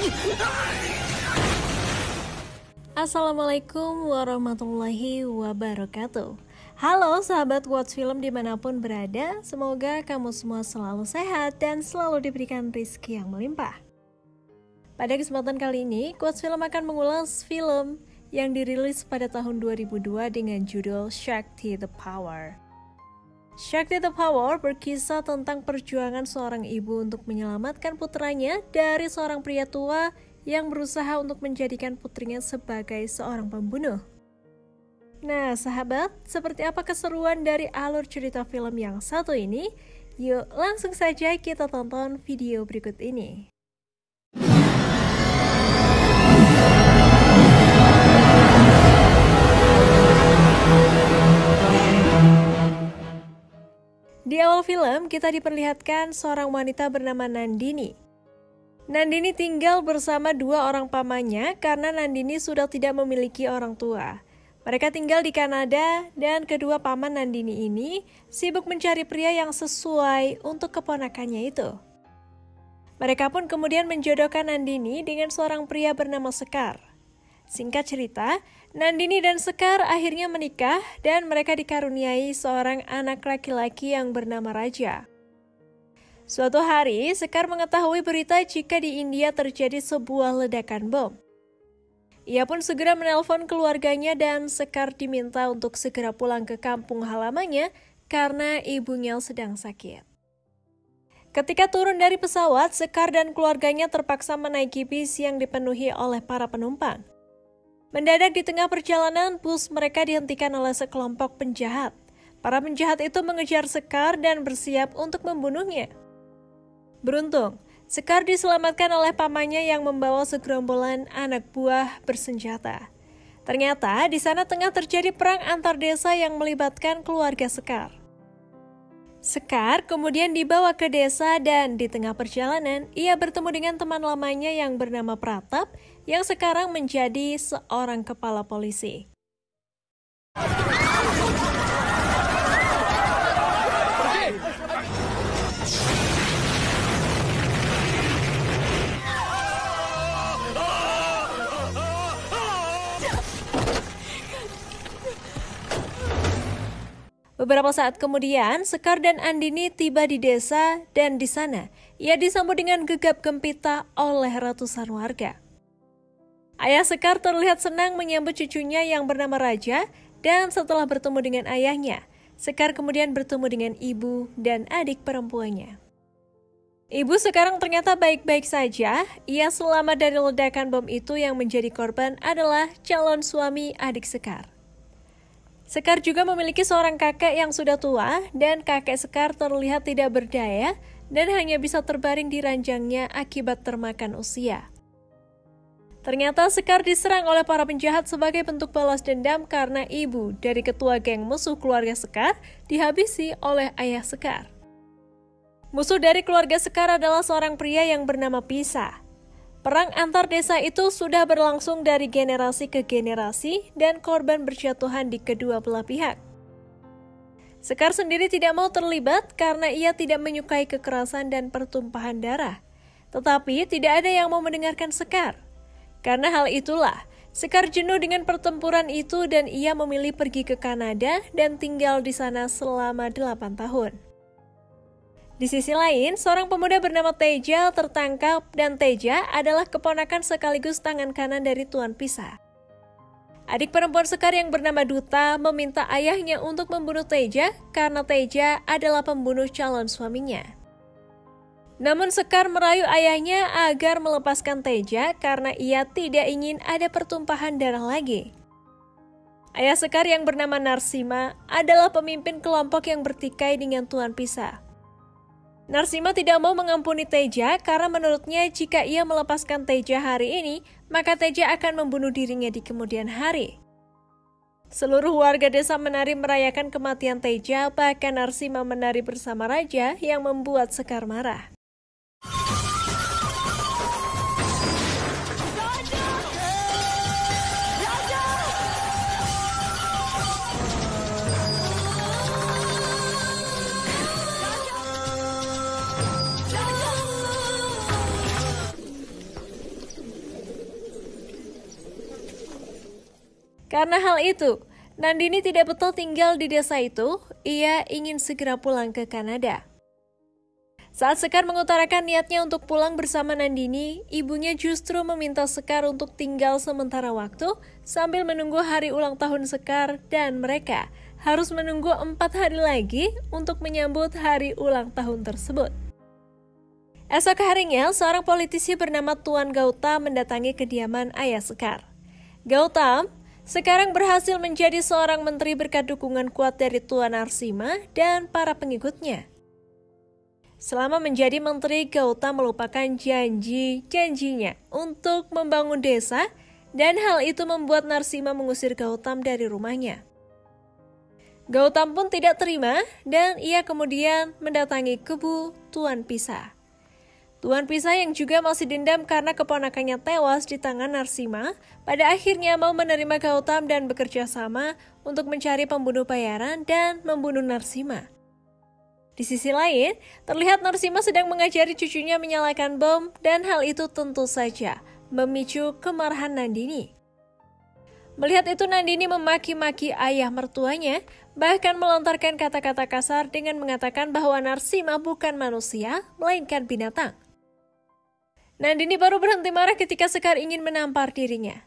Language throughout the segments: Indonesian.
Assalamualaikum warahmatullahi wabarakatuh. Halo sahabat Watch Film dimanapun berada, semoga kamu semua selalu sehat dan selalu diberikan rezeki yang melimpah. Pada kesempatan kali ini, Watch Film akan mengulas film yang dirilis pada tahun 2002 dengan judul Shakti the Power. Shakti the Power berkisah tentang perjuangan seorang ibu untuk menyelamatkan putranya dari seorang pria tua yang berusaha untuk menjadikan putrinya sebagai seorang pembunuh. Nah, sahabat, seperti apa keseruan dari alur cerita film yang satu ini? Yuk, langsung saja kita tonton video berikut ini. Di awal film, kita diperlihatkan seorang wanita bernama Nandini. Nandini tinggal bersama dua orang pamannya karena Nandini sudah tidak memiliki orang tua. Mereka tinggal di Kanada dan kedua paman Nandini ini sibuk mencari pria yang sesuai untuk keponakannya itu. Mereka pun kemudian menjodohkan Nandini dengan seorang pria bernama Sekar. Singkat cerita, Nandini dan Sekar akhirnya menikah dan mereka dikaruniai seorang anak laki-laki yang bernama Raja. Suatu hari, Sekar mengetahui berita jika di India terjadi sebuah ledakan bom. Ia pun segera menelpon keluarganya dan Sekar diminta untuk segera pulang ke kampung halamannya karena ibunya sedang sakit. Ketika turun dari pesawat, Sekar dan keluarganya terpaksa menaiki bis yang dipenuhi oleh para penumpang. Mendadak di tengah perjalanan, bus mereka dihentikan oleh sekelompok penjahat. Para penjahat itu mengejar Sekar dan bersiap untuk membunuhnya. Beruntung, Sekar diselamatkan oleh pamannya yang membawa segerombolan anak buah bersenjata. Ternyata di sana tengah terjadi perang antar desa yang melibatkan keluarga Sekar. Sekar kemudian dibawa ke desa dan di tengah perjalanan ia bertemu dengan teman lamanya yang bernama Pratap yang sekarang menjadi seorang kepala polisi. Beberapa saat kemudian, Sekar dan Andini tiba di desa dan di sana ia disambut dengan gegap gempita oleh ratusan warga. Ayah Sekar terlihat senang menyambut cucunya yang bernama Raja dan setelah bertemu dengan ayahnya, Sekar kemudian bertemu dengan ibu dan adik perempuannya. Ibu sekarang ternyata baik-baik saja, ia selamat dari ledakan bom itu yang menjadi korban adalah calon suami adik Sekar. Sekar juga memiliki seorang kakek yang sudah tua dan kakek Sekar terlihat tidak berdaya dan hanya bisa terbaring di ranjangnya akibat termakan usia. Ternyata Sekar diserang oleh para penjahat sebagai bentuk balas dendam karena ibu dari ketua geng musuh keluarga Sekar dihabisi oleh ayah Sekar. Musuh dari keluarga Sekar adalah seorang pria yang bernama Pisa. Perang antar desa itu sudah berlangsung dari generasi ke generasi dan korban berjatuhan di kedua belah pihak. Sekar sendiri tidak mau terlibat karena ia tidak menyukai kekerasan dan pertumpahan darah. Tetapi tidak ada yang mau mendengarkan Sekar. Karena hal itulah, Sekar jenuh dengan pertempuran itu dan ia memilih pergi ke Kanada dan tinggal di sana selama 8 tahun. Di sisi lain, seorang pemuda bernama Teja tertangkap dan Teja adalah keponakan sekaligus tangan kanan dari Tuan Pisa. Adik perempuan Sekar yang bernama Duta meminta ayahnya untuk membunuh Teja karena Teja adalah pembunuh calon suaminya. Namun Sekar merayu ayahnya agar melepaskan Teja karena ia tidak ingin ada pertumpahan darah lagi. Ayah Sekar yang bernama Narsima adalah pemimpin kelompok yang bertikai dengan Tuan Pisa. Narsima tidak mau mengampuni Teja karena menurutnya jika ia melepaskan Teja hari ini, maka Teja akan membunuh dirinya di kemudian hari. Seluruh warga desa menari merayakan kematian Teja, bahkan Narsima menari bersama Raja yang membuat Sekar marah. Karena hal itu, Nandini tidak betah tinggal di desa itu, ia ingin segera pulang ke Kanada. Saat Sekar mengutarakan niatnya untuk pulang bersama Nandini, ibunya justru meminta Sekar untuk tinggal sementara waktu sambil menunggu hari ulang tahun Sekar dan mereka harus menunggu 4 hari lagi untuk menyambut hari ulang tahun tersebut. Esok harinya, seorang politisi bernama Tuan Gautam mendatangi kediaman ayah Sekar. Gautam sekarang berhasil menjadi seorang menteri berkat dukungan kuat dari Tuan Narasimha dan para pengikutnya. Selama menjadi menteri, Gautam melupakan janjinya untuk membangun desa dan hal itu membuat Narasimha mengusir Gautam dari rumahnya. Gautam pun tidak terima dan ia kemudian mendatangi kubu Tuan Pisa. Tuan Pisa yang juga masih dendam karena keponakannya tewas di tangan Narasimha, pada akhirnya mau menerima Gautam dan bekerja sama untuk mencari pembunuh bayaran dan membunuh Narasimha. Di sisi lain, terlihat Narasimha sedang mengajari cucunya menyalakan bom dan hal itu tentu saja memicu kemarahan Nandini. Melihat itu Nandini memaki-maki ayah mertuanya, bahkan melontarkan kata-kata kasar dengan mengatakan bahwa Narasimha bukan manusia, melainkan binatang. Nandini baru berhenti marah ketika Sekar ingin menampar dirinya.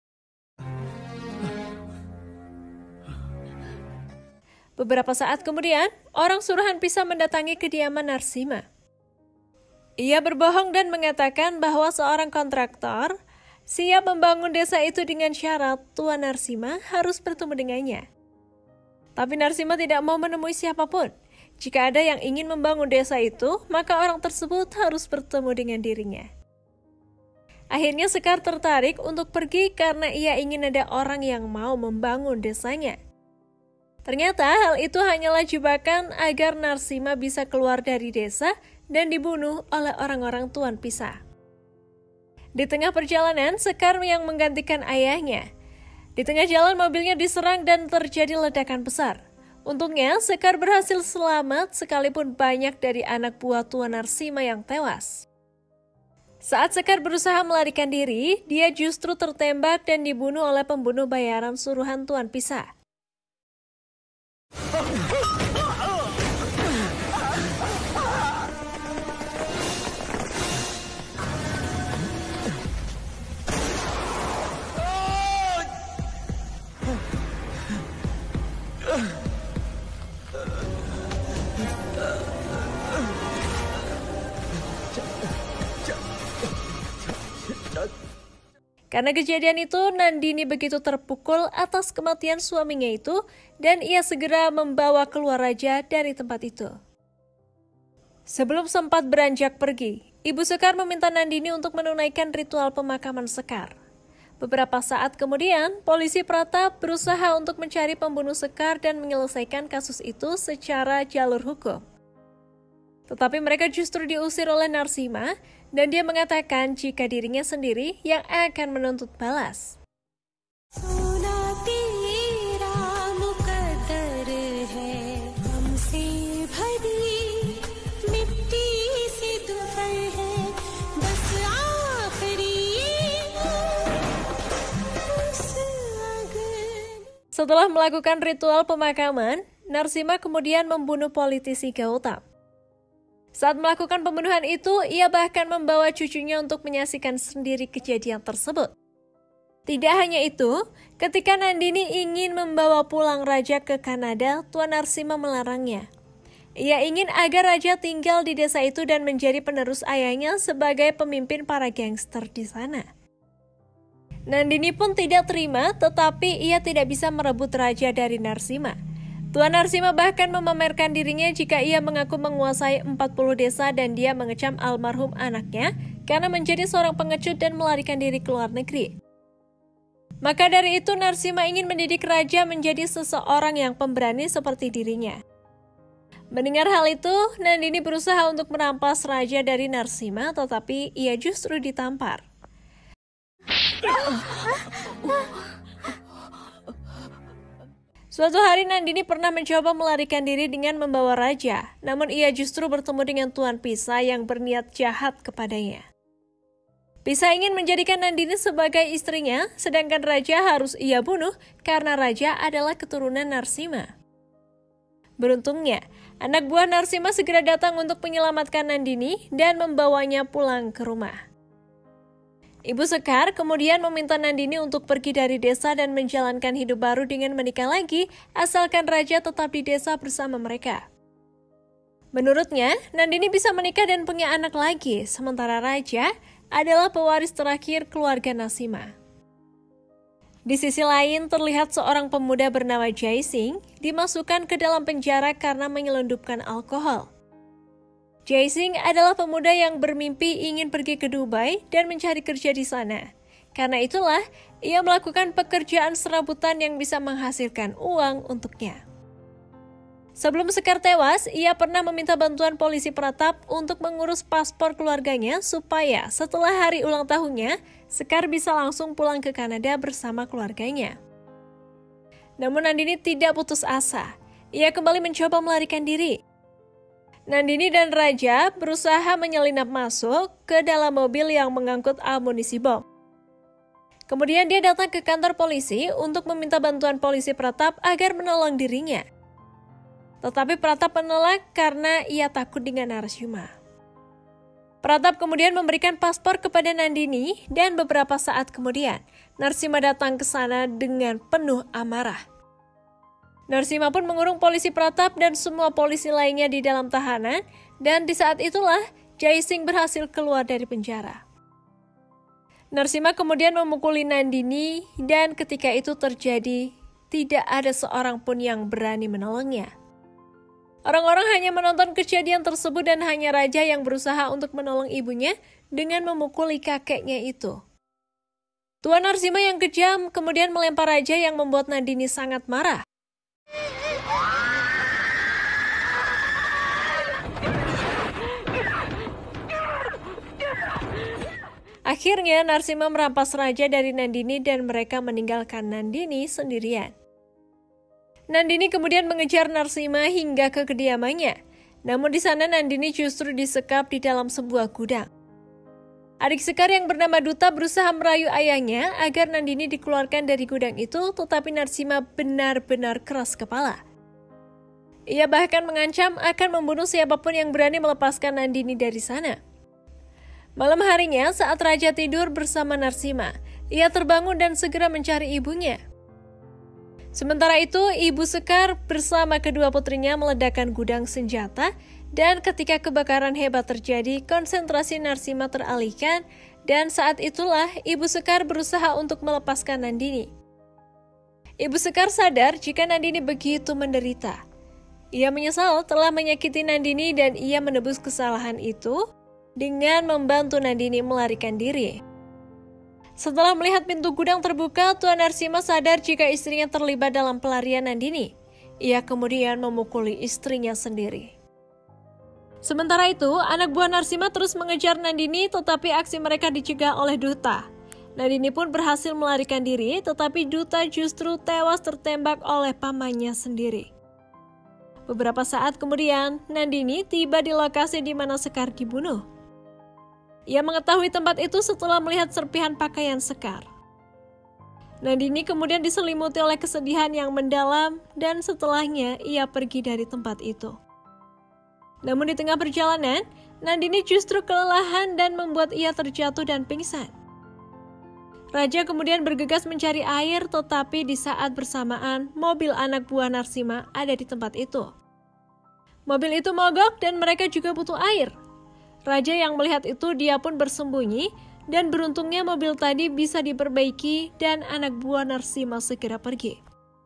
Beberapa saat kemudian, orang suruhan Pisa mendatangi kediaman Narasimha. Ia berbohong dan mengatakan bahwa seorang kontraktor siap membangun desa itu dengan syarat Tuan Narasimha harus bertemu dengannya. Tapi Narasimha tidak mau menemui siapapun. Jika ada yang ingin membangun desa itu, maka orang tersebut harus bertemu dengan dirinya. Akhirnya Sekar tertarik untuk pergi karena ia ingin ada orang yang mau membangun desanya. Ternyata hal itu hanyalah jebakan agar Narasimha bisa keluar dari desa dan dibunuh oleh orang-orang Tuan Pisa. Di tengah perjalanan, Sekar yang menggantikan ayahnya. Di tengah jalan mobilnya diserang dan terjadi ledakan besar. Untungnya Sekar berhasil selamat sekalipun banyak dari anak buah Tuan Narasimha yang tewas. Saat Sekar berusaha melarikan diri, dia justru tertembak dan dibunuh oleh pembunuh bayaran suruhan Tuan Pisa. Karena kejadian itu, Nandini begitu terpukul atas kematian suaminya itu dan ia segera membawa keluar raja dari tempat itu. Sebelum sempat beranjak pergi, Ibu Sekar meminta Nandini untuk menunaikan ritual pemakaman Sekar. Beberapa saat kemudian, polisi Pratap berusaha untuk mencari pembunuh Sekar dan menyelesaikan kasus itu secara jalur hukum. Tetapi mereka justru diusir oleh Narasimha dan dia mengatakan jika dirinya sendiri yang akan menuntut balas. Setelah melakukan ritual pemakaman, Narasimha kemudian membunuh politisi Gautam. Saat melakukan pembunuhan itu, ia bahkan membawa cucunya untuk menyaksikan sendiri kejadian tersebut. Tidak hanya itu, ketika Nandini ingin membawa pulang raja ke Kanada, Tuan Narasimha melarangnya. Ia ingin agar raja tinggal di desa itu dan menjadi penerus ayahnya sebagai pemimpin para gangster di sana. Nandini pun tidak terima, tetapi ia tidak bisa merebut raja dari Narasimha. Tuan Narasimha bahkan memamerkan dirinya jika ia mengaku menguasai 40 desa dan dia mengecam almarhum anaknya karena menjadi seorang pengecut dan melarikan diri ke luar negeri. Maka dari itu Narasimha ingin mendidik raja menjadi seseorang yang pemberani seperti dirinya. Mendengar hal itu, Nandini berusaha untuk merampas raja dari Narasimha, tetapi ia justru ditampar. Suatu hari Nandini pernah mencoba melarikan diri dengan membawa raja, namun ia justru bertemu dengan Tuan Pisa yang berniat jahat kepadanya. Bisa ingin menjadikan Nandini sebagai istrinya, sedangkan Raja harus ia bunuh karena Raja adalah keturunan Narsima. Beruntungnya, anak buah Narsima segera datang untuk menyelamatkan Nandini dan membawanya pulang ke rumah. Ibu Sekar kemudian meminta Nandini untuk pergi dari desa dan menjalankan hidup baru dengan menikah lagi, asalkan Raja tetap di desa bersama mereka. Menurutnya, Nandini bisa menikah dan punya anak lagi, sementara Raja adalah pewaris terakhir keluarga Narsima. Di sisi lain, terlihat seorang pemuda bernama Jaising dimasukkan ke dalam penjara karena menyelundupkan alkohol. Jaising adalah pemuda yang bermimpi ingin pergi ke Dubai dan mencari kerja di sana. Karena itulah, ia melakukan pekerjaan serabutan yang bisa menghasilkan uang untuknya. Sebelum Sekar tewas, ia pernah meminta bantuan polisi Pratap untuk mengurus paspor keluarganya supaya setelah hari ulang tahunnya, Sekar bisa langsung pulang ke Kanada bersama keluarganya. Namun Nandini tidak putus asa. Ia kembali mencoba melarikan diri. Nandini dan Raja berusaha menyelinap masuk ke dalam mobil yang mengangkut amunisi bom. Kemudian dia datang ke kantor polisi untuk meminta bantuan polisi Pratap agar menolong dirinya. Tetapi Pratap menolak karena ia takut dengan Narsima. Pratap kemudian memberikan paspor kepada Nandini dan beberapa saat kemudian Narsima datang ke sana dengan penuh amarah. Narsima pun mengurung polisi Pratap dan semua polisi lainnya di dalam tahanan dan di saat itulah Jaising berhasil keluar dari penjara. Narsima kemudian memukuli Nandini dan ketika itu terjadi tidak ada seorang pun yang berani menolongnya. Orang-orang hanya menonton kejadian tersebut dan hanya Raja yang berusaha untuk menolong ibunya dengan memukuli kakeknya itu. Tuan Narsima yang kejam kemudian melempar Raja yang membuat Nandini sangat marah. Akhirnya Narsima merampas Raja dari Nandini dan mereka meninggalkan Nandini sendirian. Nandini kemudian mengejar Narsima hingga ke kediamannya. Namun di sana Nandini justru disekap di dalam sebuah gudang. Adik Sekar yang bernama Duta berusaha merayu ayahnya agar Nandini dikeluarkan dari gudang itu, tetapi Narsima benar-benar keras kepala. Ia bahkan mengancam akan membunuh siapapun yang berani melepaskan Nandini dari sana. Malam harinya saat Raja tidur bersama Narsima, ia terbangun dan segera mencari ibunya. Sementara itu, Ibu Sekar bersama kedua putrinya meledakkan gudang senjata dan ketika kebakaran hebat terjadi, konsentrasi Narsima teralihkan dan saat itulah Ibu Sekar berusaha untuk melepaskan Nandini. Ibu Sekar sadar jika Nandini begitu menderita. Ia menyesal telah menyakiti Nandini dan ia menebus kesalahan itu dengan membantu Nandini melarikan diri. Setelah melihat pintu gudang terbuka, Tuan Narsima sadar jika istrinya terlibat dalam pelarian Nandini. Ia kemudian memukuli istrinya sendiri. Sementara itu, anak buah Narsima terus mengejar Nandini tetapi aksi mereka dicegah oleh Duta. Nandini pun berhasil melarikan diri tetapi Duta justru tewas tertembak oleh pamannya sendiri. Beberapa saat kemudian, Nandini tiba di lokasi di mana Sekar dibunuh. Ia mengetahui tempat itu setelah melihat serpihan pakaian Sekar. Nandini kemudian diselimuti oleh kesedihan yang mendalam dan setelahnya ia pergi dari tempat itu. Namun di tengah perjalanan, Nandini justru kelelahan dan membuat ia terjatuh dan pingsan. Raja kemudian bergegas mencari air tetapi di saat bersamaan mobil anak buah Narsima ada di tempat itu. Mobil itu mogok dan mereka juga butuh air. Raja yang melihat itu dia pun bersembunyi dan beruntungnya mobil tadi bisa diperbaiki dan anak buah Narsima segera pergi.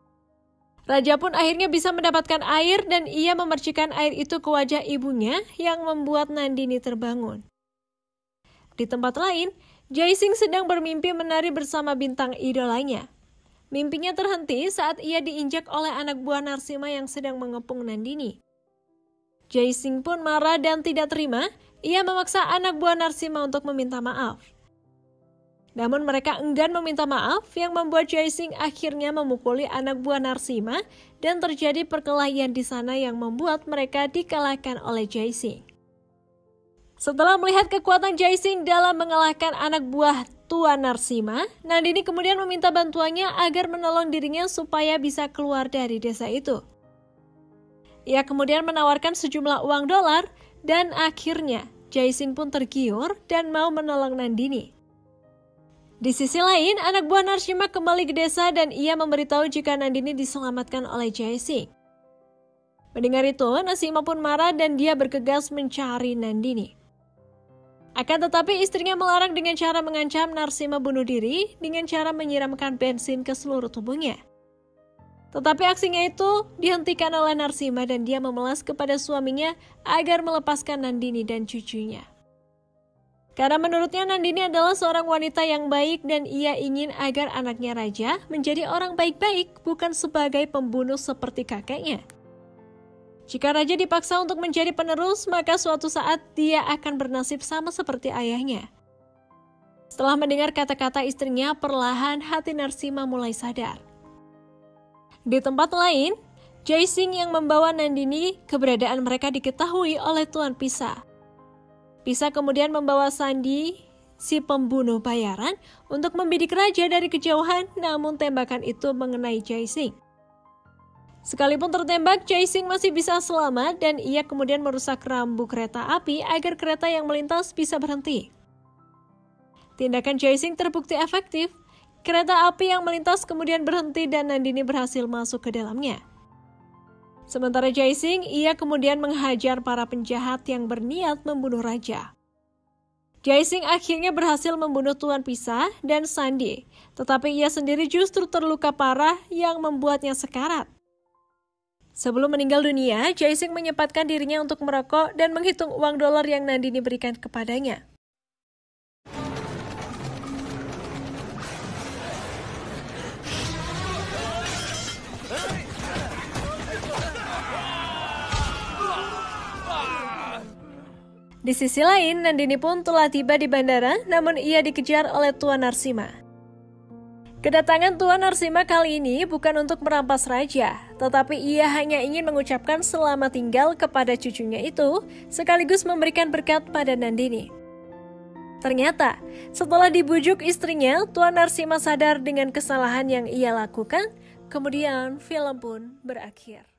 Raja pun akhirnya bisa mendapatkan air dan ia memercikan air itu ke wajah ibunya yang membuat Nandini terbangun. Di tempat lain, Jaising sedang bermimpi menari bersama bintang idolanya. Mimpinya terhenti saat ia diinjak oleh anak buah Narsima yang sedang mengepung Nandini. Jaising pun marah dan tidak terima. Ia memaksa anak buah Narsima untuk meminta maaf. Namun mereka enggan meminta maaf yang membuat Jaising akhirnya memukuli anak buah Narsima dan terjadi perkelahian di sana yang membuat mereka dikalahkan oleh Jaising. Setelah melihat kekuatan Jaising dalam mengalahkan anak buah Tuan Narsima, Nandini kemudian meminta bantuannya agar menolong dirinya supaya bisa keluar dari desa itu. Ia kemudian menawarkan sejumlah uang dolar dan akhirnya Jaising pun tergiur dan mau menolong Nandini. Di sisi lain, anak buah Narsima kembali ke desa dan ia memberitahu jika Nandini diselamatkan oleh Jaising. Mendengar itu, Narsima pun marah dan dia bergegas mencari Nandini. Akan tetapi istrinya melarang dengan cara mengancam Narsima bunuh diri dengan cara menyiramkan bensin ke seluruh tubuhnya. Tetapi aksinya itu dihentikan oleh Narsima dan dia memelas kepada suaminya agar melepaskan Nandini dan cucunya. Karena menurutnya Nandini adalah seorang wanita yang baik dan ia ingin agar anaknya raja menjadi orang baik-baik bukan sebagai pembunuh seperti kakeknya. Jika raja dipaksa untuk menjadi penerus, maka suatu saat dia akan bernasib sama seperti ayahnya. Setelah mendengar kata-kata istrinya, perlahan hati Narsima mulai sadar. Di tempat lain, Jaising yang membawa Nandini, keberadaan mereka diketahui oleh Tuan Pisa. Pisa kemudian membawa Sandi, si pembunuh bayaran, untuk membidik raja dari kejauhan, namun tembakan itu mengenai Jaising. Sekalipun tertembak, Jaising masih bisa selamat dan ia kemudian merusak rambu kereta api agar kereta yang melintas bisa berhenti. Tindakan Jaising terbukti efektif. Kereta api yang melintas kemudian berhenti dan Nandini berhasil masuk ke dalamnya. Sementara Jaising, ia kemudian menghajar para penjahat yang berniat membunuh raja. Jaising akhirnya berhasil membunuh Tuan Pisa dan Sandi, tetapi ia sendiri justru terluka parah yang membuatnya sekarat. Sebelum meninggal dunia, Jaising menyempatkan dirinya untuk merokok dan menghitung uang dolar yang Nandini berikan kepadanya. Di sisi lain, Nandini pun telah tiba di bandara, namun ia dikejar oleh Tuan Narsima. Kedatangan Tuan Narsima kali ini bukan untuk merampas raja, tetapi ia hanya ingin mengucapkan selamat tinggal kepada cucunya itu, sekaligus memberikan berkat pada Nandini. Ternyata, setelah dibujuk istrinya, Tuan Narsima sadar dengan kesalahan yang ia lakukan, kemudian film pun berakhir.